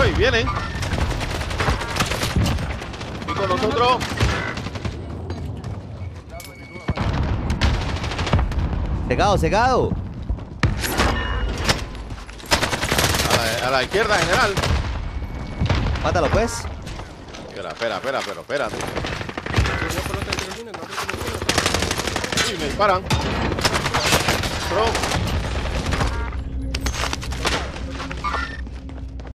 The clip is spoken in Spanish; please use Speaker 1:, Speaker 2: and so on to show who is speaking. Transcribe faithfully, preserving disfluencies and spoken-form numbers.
Speaker 1: Uy, vienen. Y con nosotros.
Speaker 2: Cegado, cegado.
Speaker 1: A la, a la izquierda, general.
Speaker 2: Mátalo, pues.
Speaker 1: Espera, espera, espera, pero espérate. Uy, me disparan. Bro.